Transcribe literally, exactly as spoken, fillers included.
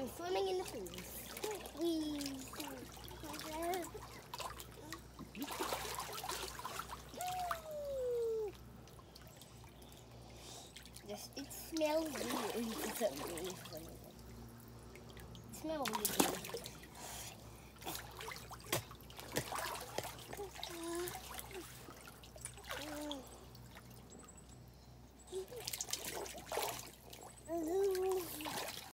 I'm swimming in the pool. Wee. Just, it smells weird. It's so weird. It smells weird.